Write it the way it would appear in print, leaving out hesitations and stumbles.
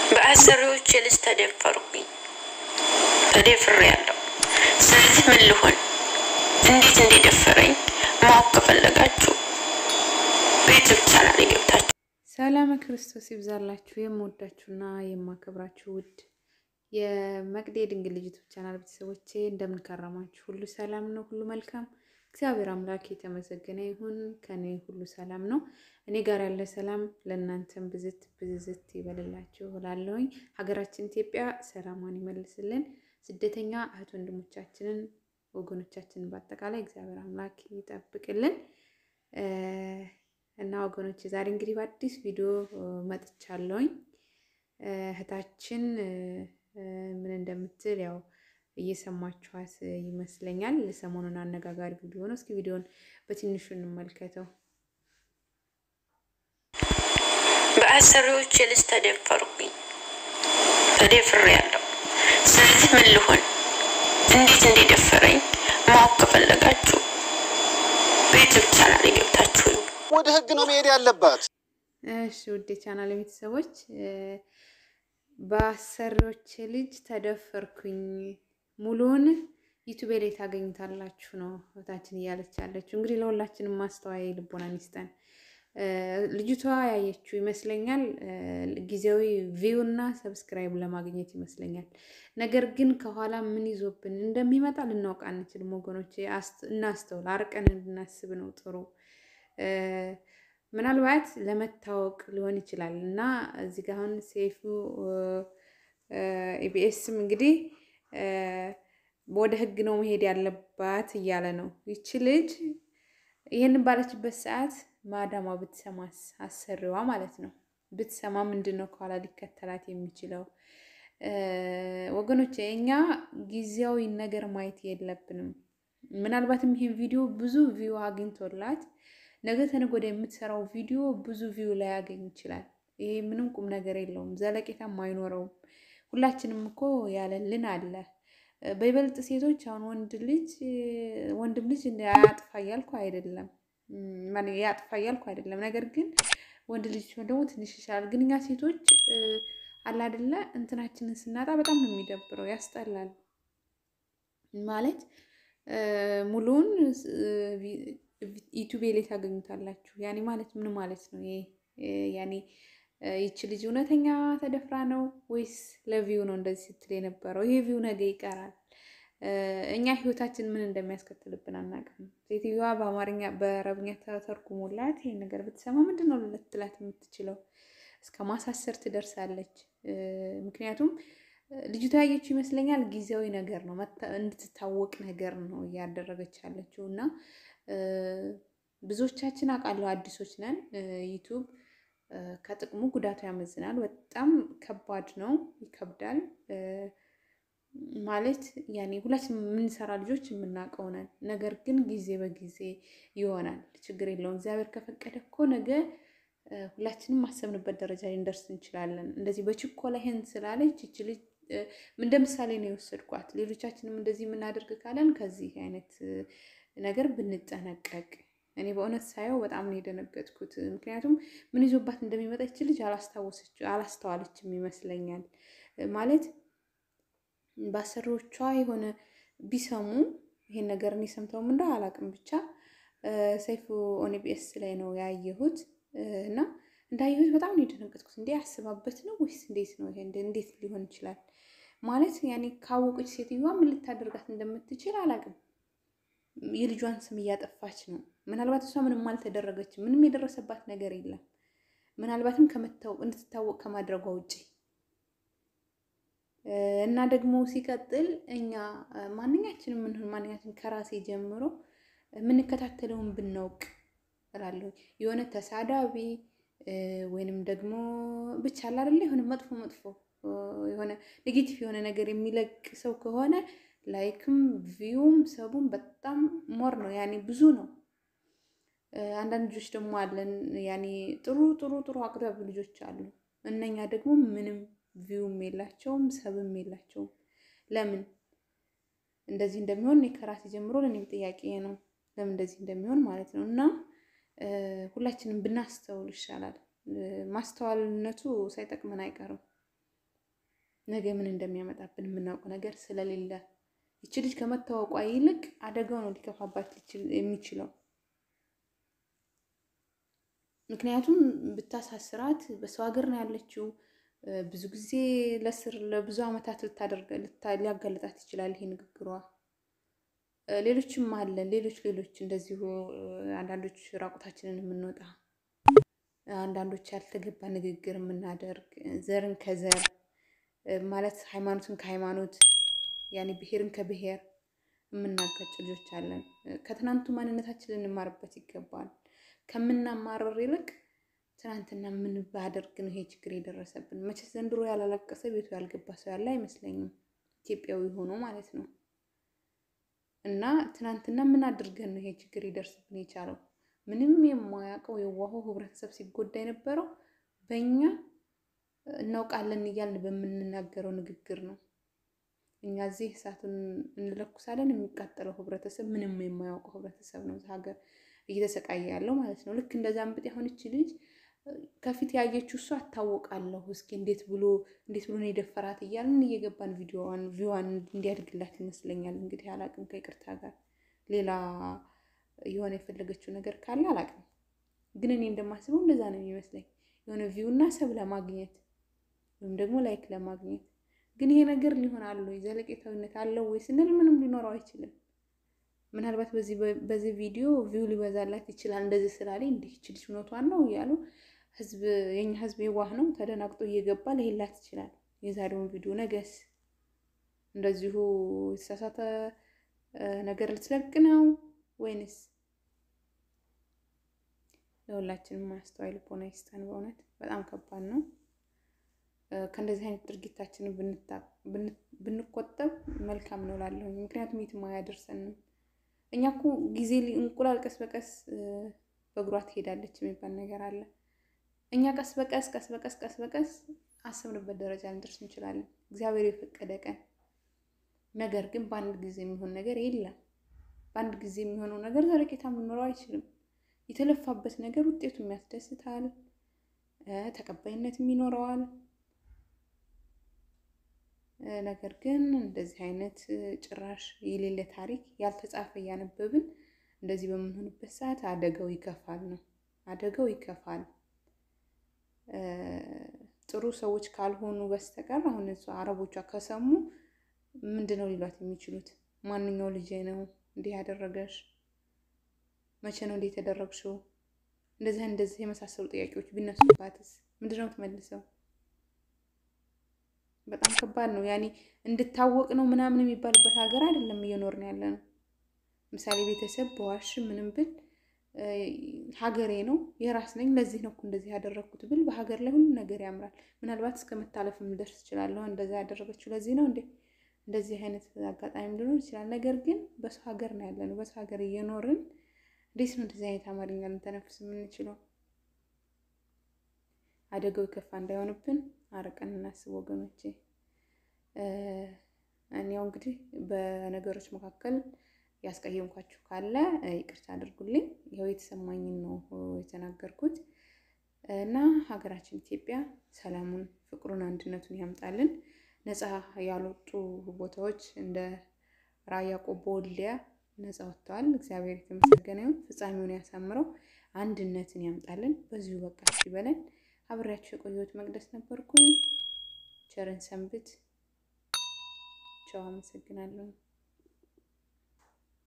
በአሰሪዎች ልጅ ተደፈርኩኝ ተደፍሬያለሁ። ስለዚህ ምን ልሆን እንዴት እንደደፈረኝ ማወቅ ከፈለጋችሁ በዩቲዩብ ቻናል ገብታችሁ ሰላም ክርስቶስ ይብዛላችሁ። የምወዳችሁና የማከብራችሁ ውድ የመቅዴ ድንግል ዩቲዩብ ቻናል ቤተሰቦቼ እንደምን ከረማችሁ? ሁሉ ሰላም ነው? ሁሉ መልካም? እግዚአብሔር አምላክ የተመሰገነ ይሁን። ከኔ ሁሉ ሰላም ነው። እኔ ጋር ያለ ሰላም ለእናንተም ብዝት ይበልላችሁ እላለሁኝ። ሀገራችን ኢትዮጵያ ሰላሟን ይመልስልን። ስደተኛ እህት ወንድሞቻችንን ወገኖቻችንን በአጠቃላይ እግዚአብሔር አምላክ ይጠብቅልን። እና ወገኖች ዛሬ እንግዲህ በአዲስ ቪዲዮ መጥቻለሁኝ። እህታችን ምን እንደምትል ያው እየሰማችኋት ይመስለኛል። ለሰሞኑን አነጋጋሪ ቪዲዮ ነው። እስኪ ቪዲዮን በትንሹ እንመልከተው። በአሰሪዎች ልጅ ተደፈርኩኝ ተደፍሬያለሁ። ስለዚህ ምን ልሆን እንዴት እንደደፈረኝ ማወቅ ከፈለጋችሁ በዩቲዩብ ቻናል ገብታችሁ ወደ ህግ ነው መሄድ ያለባት። እሺ ውድ ቻናል ቤተሰቦች በአሰሪዎች ልጅ ተደፈርኩኝ ሙሉውን ዩቲዩብ ላይ ታገኙታላችሁ ነው እህታችን እያለች ያለችው። እንግዲህ ለሁላችንም ማስተዋይ ልቦናን ይስጠን። ልጅቷ ያየችው ይመስለኛል ጊዜያዊ ቪው እና ሰብስክራይብ ለማግኘት ይመስለኛል። ነገር ግን ከኋላ ምን ይዞብን እንደሚመጣ ልናውቅ አንችልም ወገኖቼ። እናስተውል፣ አርቀን እንድናስብ ነው ጥሩ። ምናልባት ለመታወቅ ሊሆን ይችላል እና እዚህ ጋር አሁን ሴፉ ኢቢኤስም እንግዲህ ወደ ህግ ነው መሄድ ያለባት እያለ ነው። ይቺ ልጅ ይሄንን ባለችበት ሰዓት ማዳሟ ብትሰማስ፣ አሰሪዋ ማለት ነው ብትሰማ ምንድነው ከኋላ ሊከተላት የሚችለው? ወገኖቼ እኛ ጊዜያዊ ነገር ማየት የለብንም። ምናልባትም ይሄን ቪዲዮ ብዙ ቪው አግኝቶላት ነገ ተነገ ወዲያ የምትሰራው ቪዲዮ ብዙ ቪው ላይ ያገኝ ይችላል። ይሄ ምንም ቁም ነገር የለውም፣ ዘለቄታም አይኖረውም። ሁላችንም እኮ ያለልን አለ። በይበልጥ ሴቶች አሁን ወንድም ልጅ አያጥፋ እያልኩ አይደለም ማለት ያጥፋ እያልኩ አይደለም። ነገር ግን ወንድ ልጅ ደግሞ ትንሽ ይሻላል። ግን እኛ ሴቶች አለ አይደለ እንትናችንን ስናጣ በጣም ነው የሚደብረው፣ ያስጠላል። ማለት ሙሉውን ዩቲዩብ ላይ ታገኙታላችሁ። ያኔ ማለት ምን ማለት ነው ይሄ? ያኔ ይቺ ልጅ እውነተኛ ተደፍራ ነው ወይስ ለቪው ነው እንደዚህ ስትል የነበረው? ይሄ ቪው ነገ ይቀራል። እኛ ህይወታችን ምን እንደሚያስከትልብን አናውቅም። ሴትዮዋ በአማርኛ በአረብኛ ተተርጉሞላት ይሄን ነገር ብትሰማ ምንድነው ልትላት የምትችለው? እስከ ማሳሰር ትደርሳለች። ምክንያቱም ልጅቷ ያየችው ይመስለኛል ጊዜያዊ ነገር ነው፣ እንድትታወቅ ነገር ነው እያደረገች ያለችው። እና ብዙዎቻችን አውቃለሁ አዲሶች ነን። ዩቲዩብ ከጥቅሙ ጉዳቱ ያመዝናል። በጣም ከባድ ነው፣ ይከብዳል። ማለት ያኔ ሁላችንም የምንሰራ ልጆች የምናውቀው ነን። ነገር ግን ጊዜ በጊዜ ይሆናል፣ ችግር የለውም። እግዚአብሔር ከፈቀደ እኮ ነገ ሁላችንም ማሰብንበት ደረጃ ልንደርስ እንችላለን። እንደዚህ በችኮላ ይሄን ስላለች ይቺ ልጅ እንደ ምሳሌ ነው የወሰድኳት። ሌሎቻችንም እንደዚህ የምናደርግ ካለን ከዚህ አይነት ነገር ብንጠነቀቅ። እኔ በእውነት ሳየው በጣም ነው የደነገጥኩት። ምክንያቱም ምን ይዞባት እንደሚመጣ ይቺ ልጅ አላስተዋለችም ይመስለኛል። ማለት በአሰሪዎቿ የሆነ ቢሰሙ ይሄን ነገር እኔ ሰምተውም እንደው አላውቅም፣ ብቻ ሰይፉ ኢቢኤስ ላይ ነው ያየሁት እና እንዳየሁት በጣም ነው የደነገጥኩት። እንዴ አስባበት ነው ወይስ እንዴት ነው? ይሄ እንዴት ሊሆን ይችላል? ማለት ያኔ ካወቀች ሴትዮዋ ምን ልታደርጋት እንደምትችል አላውቅም። የልጇን ስም እያጠፋች ነው። ምናልባት እሷ ምንም አልተደረገችም፣ ምንም የደረሰባት ነገር የለም። ምናልባትም እንድትታወቅ ከማድረጓ ውጪ እና ደግሞ ሲቀጥል እኛ ማንኛችን ከራሴ ጀምሮ የምንከታተለውን ብናውቅ እላለሁ። የሆነ ተሳዳቢ ወይንም ደግሞ ብቻ አለ አይደለ የሆነ መጥፎ የሆነ ኔጌቲቭ የሆነ ነገር የሚለቅ ሰው ከሆነ ላይክም ቪውም ሰቡም በጣም ሞር ነው፣ ያኔ ብዙ ነው። አንዳንድ ልጆች ደግሞ አለን ያኔ ጥሩ አቅራቢ ልጆች አሉ። እነኛ ደግሞ ምንም ቪውም የላቸውም ሰብም የላቸውም። ለምን እንደዚህ እንደሚሆን ከራሴ ጀምሮ ለኔ ጥያቄ ነው፣ ለምን እንደዚህ እንደሚሆን ማለት ነው። እና ሁላችንም ብናስተውል ይሻላል። ማስተዋልነቱ ሳይጠቅመን አይቀርም። ነገ ምን እንደሚያመጣብን የምናውቀው ነገር ስለሌለ ይቺ ልጅ ከመታወቋ ይልቅ አደጋው ነው ሊከፋባት የሚችለው። ምክንያቱም ብታሳስራት በሰው ሀገር ነው ያለችው። ብዙ ጊዜ ለስር ለብዙ አመታት ሊያጋልጣት ይችላል ይሄ ንግግሯ። ሌሎችም አለ ሌሎች እንደዚሁ አንዳንዶች ራቁታችንን የምንወጣ፣ አንዳንዶች ያልተገባ ንግግር የምናደርግ፣ ዘርን ከዘር ማለት ሃይማኖትን ከሃይማኖት ያኔ ብሔርን ከብሔር የምናጋጭ ልጆች አለን። ከትናንቱ ማንነታችንን እንማርበት ይገባል። ከምናማረር ይልቅ ትናንትና ምን ባደርግ ነው ይሄ ችግር የደረሰብን? መቼስ ዘንድሮ ያላለቀሰ ቤቱ ያልገባ ሰው ያለ አይመስለኝም፣ ኢትዮጵያዊ ሆኖ ማለት ነው። እና ትናንትና ምን አድርገን ነው ይሄ ችግር ይደርስብን የቻለው? ምንም የማያውቀው የዋሆ ህብረተሰብ ሲጎዳ የነበረው በእኛ እናውቃለን እያልን በምንናገረው ንግግር ነው። እኛ እዚህ እሳቱን እንለኩሳለን፣ የሚቃጠለው ህብረተሰብ ምንም የማያውቀው ህብረተሰብ ነው ሀገር እየተሰቃየ ያለው ማለት ነው። ልክ እንደዛ እንብጥ የሆነች ልጅ ከፊት ያየችው እሷ አታውቃለሁ እስኪ እንዴት ብሎ ነው የደፈራት እያልን እየገባን ቪዋን እንዲያድግላት ይመስለኛል። እንግዲህ አላቅም፣ ከይቅርታ ጋር ሌላ የሆነ የፈለገችው ነገር ካለ አላቅም። ግን እኔ እንደማስበው እንደዛ ነው የሚመስለኝ፣ የሆነ ቪውና ሰብ ለማግኘት ወይም ደግሞ ላይክ ለማግኘት። ግን ይሄ ነገር ሊሆን አለው ዘለቄታዊነት አለው ወይ ስንል ምንም ሊኖረው አይችልም። ምናልባት በዚህ ቪዲዮ ቪው ሊበዛላት ይችላል። እንደዚህ ስላለኝ እንዴ እቺ ልጅ እውነቷን ነው እያሉ የኛ ህዝብ የዋህ ነው ተደናግጦ እየገባ ለይላት ይችላል። የዛሬውን ቪዲዮ ነገስ እንደዚሁ የተሳሳተ ነገር ልትለቅ ነው ወይንስ? ለሁላችንም ማስተዋል ልቦና ይስጠን። በእውነት በጣም ከባድ ነው። ከእንደዚህ አይነት ድርጊታችንን ብንቆጠብ መልካም ነው እላለሁ። ምክንያቱም የትም አያደርሰንም። እኛ እኮ ጊዜ እንቁላል ቀስ በቀስ በእግሯ ትሄዳለች የሚባል ነገር አለ። እኛ ቀስ በቀስ አሰብንበት ደረጃ ልንደርስ እንችላለን፣ እግዚአብሔር የፈቀደ ቀን። ነገር ግን በአንድ ጊዜ የሚሆን ነገር የለም። በአንድ ጊዜ የሚሆነው ነገር ዘለቄታ ሊኖረው አይችልም። የተለፋበት ነገር ውጤቱም ያስደስታል፣ ተቀባይነትም ይኖረዋል። ነገር ግን እንደዚህ አይነት ጭራሽ የሌለ ታሪክ ያልተጻፈ እያነበብን እንደዚህ በምንሆንበት ሰዓት አደጋው ይከፋል ነው። አደጋው ይከፋል። ጥሩ ሰዎች ካልሆኑ በስተቀር አሁን አረቦቿ ከሰሙ ምንድነው ሊሏት የሚችሉት? ማንኛው ልጅ ነው እንዲህ ያደረገሽ? መቼ ነው እንዲህ የተደረግሽው? እንደዚህ የመሳሰሉ ጥያቄዎች ቢነሱባትስ ምንድነው ትመልሰው? በጣም ከባድ ነው። ያኔ እንድታወቅ ነው ምናምን የሚባልበት ሀገር አይደለም እየኖርን ያለ ነው። ምሳሌ ቤተሰብ በዋሽ ምንም ብል ሀገሬ ነው የራስ ነኝ ለዚህ ነው እንደዚህ ያደረኩት ብል በሀገር ላይ ሁሉ ነገር ያምራል። ምናልባት እስከመታለፍም ልደርስ እችላለሁ። እንደዛ ያደረገችው ለዚህ ነው እንዴ? እንደዚህ አይነት አጋጣሚ ሊኖር ይችላል። ነገር ግን በሰው ሀገር ነው ያለነው። በሰው ሀገር እየኖርን እንዴት ነው እንደዚህ አይነት አማርኛ ልንተነፍስ የምንችለው? አደጋው ከፋ እንዳይሆንብን አረቀን እናስብ ወገኖቼ። እኔው እንግዲህ በነገሮች መካከል ያስቀየምኳችሁ ካለ ይቅርታ አድርጉልኝ። ያው የተሰማኝን ነው የተናገርኩት እና ሀገራችን ኢትዮጵያ ሰላሙን፣ ፍቅሩን፣ አንድነቱን ያምጣልን። ነፃ ያልወጡ ቦታዎች እንደ ራያ ቆቦ፣ ወልዲያ ነፃ ወጥተዋል። እግዚአብሔር የተመሰገነ ይሁን። ፍጻሜውን ያሳምረው፣ አንድነትን ያምጣልን። በዚሁ በቃ ይበለን። አብሬያችሁ የቆየሁት መቅደስ ነበርኩኝ። ቸርን ሰንብት። ቻው። አመሰግናለሁ።